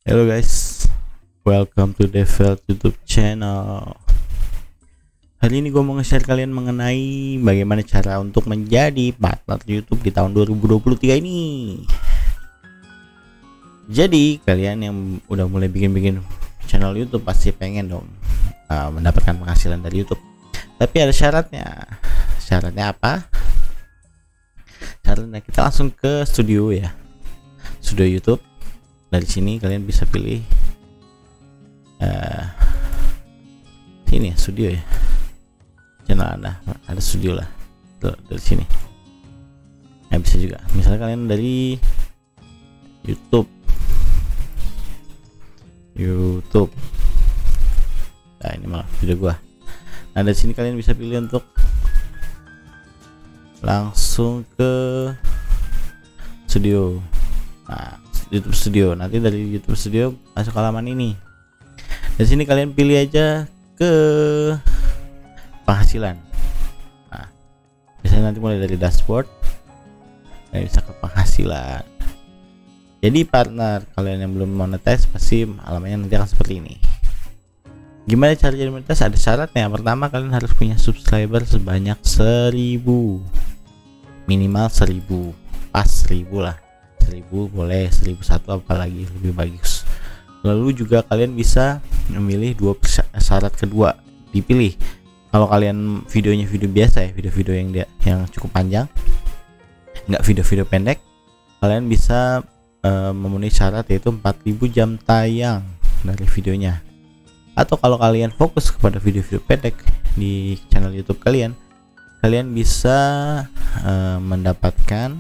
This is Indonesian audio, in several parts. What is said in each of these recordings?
Hello guys, welcome to Devil YouTube channel. Hari ini gue mau nge-share kalian mengenai bagaimana cara untuk menjadi partner YouTube di tahun 2023 ini. Jadi kalian yang udah mulai bikin channel YouTube pasti pengen dong mendapatkan penghasilan dari YouTube. Tapi ada syaratnya. Syaratnya apa? Syaratnya kita langsung ke studio ya, studio YouTube. Dari sini kalian bisa pilih sini ya, studio ya, channel ada studio lah. Tuh, dari sini bisa juga misalnya kalian dari YouTube. Nah ini malah video gua. Nah dari sini kalian bisa pilih untuk langsung ke studio. Nah YouTube Studio, nanti dari YouTube Studio masuk ke halaman ini. Di sini kalian pilih aja ke penghasilan. Nah, biasanya nanti mulai dari dashboard, kalian bisa ke penghasilan. Jadi partner kalian yang belum monetize pasti alamannya nanti akan seperti ini. Gimana cara jadi monetize? Ada syaratnya. Pertama kalian harus punya subscriber sebanyak 1000, minimal 1000, pas 1000 lah. 1000 boleh, 1001 apalagi lebih bagus. Lalu juga kalian bisa memilih syarat kedua dipilih. Kalau kalian videonya video biasa ya, video-video yang cukup panjang, nggak video-video pendek, kalian bisa memenuhi syarat yaitu 4000 jam tayang dari videonya. Atau kalau kalian fokus kepada video-video pendek di channel YouTube kalian bisa mendapatkan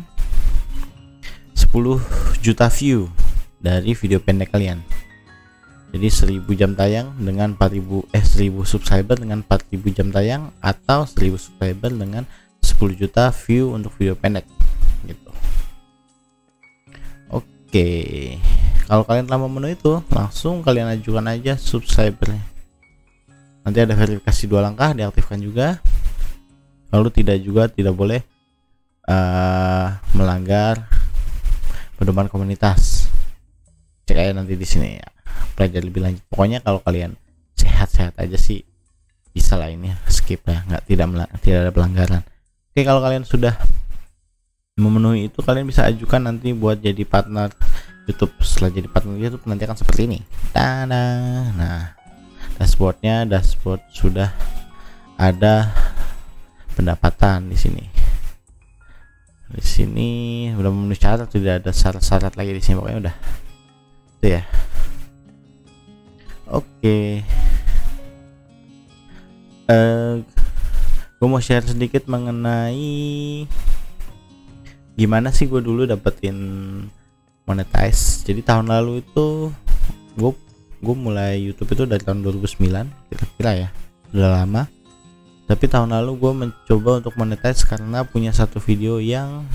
10 juta view dari video pendek kalian. Jadi 1000 jam tayang dengan 1000 subscriber dengan 4000 jam tayang, atau 1000 subscriber dengan 10 juta view untuk video pendek gitu. Oke, kalau kalian telah memenuhi itu, langsung kalian ajukan aja subscribernya. Nanti ada verifikasi 2 langkah diaktifkan juga. Lalu tidak boleh melanggar pedoman komunitas. Cek aja nanti di sini ya, belajar lebih lanjut. Pokoknya kalau kalian sehat-sehat aja sih bisa lah, ini skip ya, tidak ada pelanggaran. Oke, kalau kalian sudah memenuhi itu, kalian bisa ajukan nanti buat jadi partner YouTube. Setelah jadi partner YouTube nanti akan seperti ini. Nah, dashboard sudah ada pendapatan di sini. Di sini udah memenuhi syarat, tidak ada syarat-syarat lagi di sini, pokoknya udah itu ya. Oke, gue mau share sedikit mengenai gimana sih gue dulu dapetin monetize. Jadi tahun lalu itu gue mulai YouTube itu dari tahun 2009 kira-kira ya, udah lama. Tapi tahun lalu gue mencoba untuk monetize karena punya satu video yang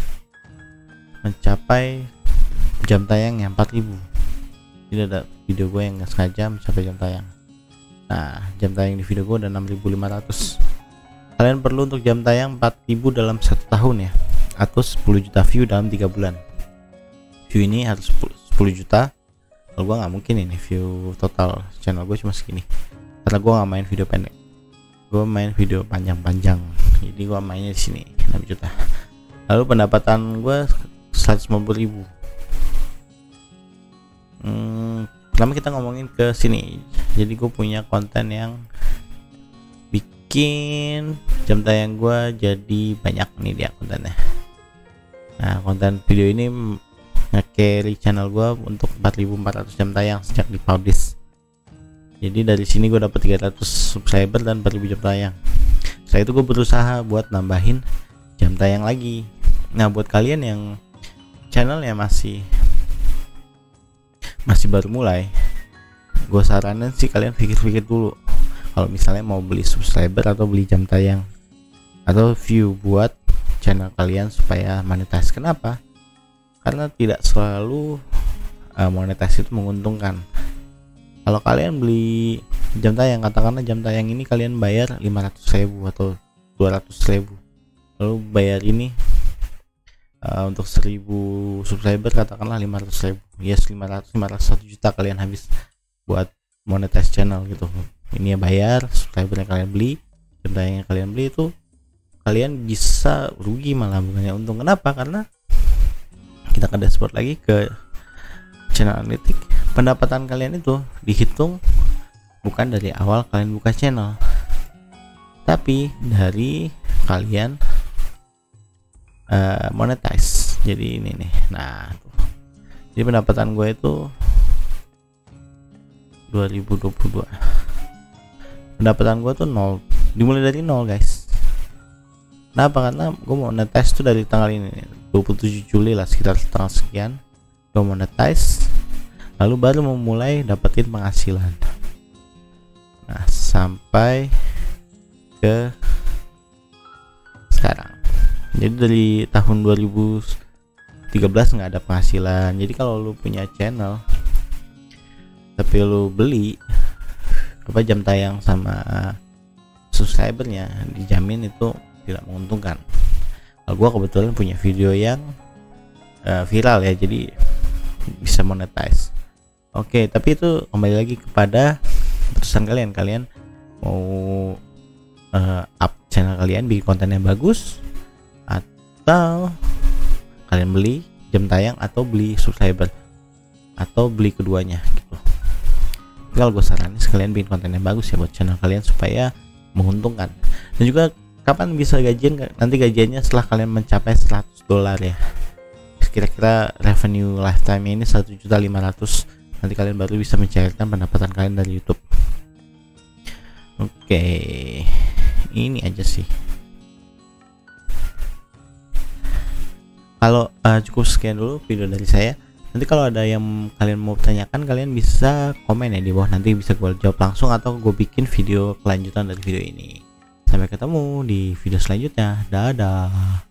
mencapai jam tayang yang 4000. Jadi ada video gue yang nggak sengaja mencapai jam tayang. Nah, jam tayang di video gue udah 6500. Kalian perlu untuk jam tayang 4000 dalam 1 tahun ya, atau 10 juta view dalam 3 bulan. View ini harus 10 juta. Kalau gue nggak mungkin ini view total channel gue cuma segini, karena gue nggak main video pendek. Gue main video panjang-panjang, jadi gue mainnya di sini 6 juta. Lalu pendapatan gue 150.000. Pertama kita ngomongin ke sini. Jadi gue punya konten yang bikin jam tayang gue jadi banyak nih dia kontennya. Nah, konten video ini nge-carry channel gue untuk 4400 jam tayang sejak dipublish. Jadi dari sini gue dapat 300 subscriber dan 4000 jam tayang. Setelah itu gue berusaha buat nambahin jam tayang lagi. Nah, buat kalian yang channelnya masih baru mulai, gue saranin sih kalian pikir-pikir dulu kalau misalnya mau beli subscriber atau beli jam tayang atau view buat channel kalian supaya monetize. Kenapa? Karena tidak selalu monetize itu menguntungkan. Kalau kalian beli jam tayang, katakanlah jam tayang ini kalian bayar 500.000 atau 200.000, lalu bayar ini untuk 1000 subscriber katakanlah 500.000, yes 500 1 juta kalian habis buat monetize channel gitu. Ini ya bayar, subscriber yang kalian beli, jam tayang yang kalian beli, itu kalian bisa rugi malah bukannya untung. Kenapa? Karena kita ke dashboard lagi, ke channel analytics, pendapatan kalian itu dihitung bukan dari awal kalian buka channel, tapi dari kalian monetize. Jadi ini nih, nah tuh. Jadi pendapatan gue itu 2022, pendapatan gue tuh 0, dimulai dari 0 guys. Kenapa? Karena gue monetize tuh dari tanggal ini 27 Juli lah, sekitar tanggal sekian gue monetize, lalu baru memulai dapetin penghasilan. Nah sampai ke sekarang. Jadi dari tahun 2013 nggak ada penghasilan. Jadi kalau lu punya channel tapi lu beli apa jam tayang sama subscribernya, dijamin itu tidak menguntungkan. Kalau gua kebetulan punya video yang viral ya, jadi bisa monetize. Oke, tapi itu kembali lagi kepada keputusan kalian. Kalian mau up channel kalian, bikin konten yang bagus, atau kalian beli jam tayang, atau beli subscriber, atau beli keduanya gitu. Tapi kalau gue saranin sekalian bikin konten yang bagus ya buat channel kalian supaya menguntungkan. Dan juga kapan bisa gajian? Nanti gajiannya setelah kalian mencapai $100 ya. Kira-kira revenue lifetime ini 1.500.000. Nanti kalian baru bisa mencairkan pendapatan kalian dari YouTube. Oke, ini aja sih. Kalau cukup sekian dulu video dari saya. Nanti kalau ada yang kalian mau tanyakan, kalian bisa komen ya di bawah, nanti bisa gue jawab langsung atau gue bikin video kelanjutan dari video ini. Sampai ketemu di video selanjutnya. Dadah.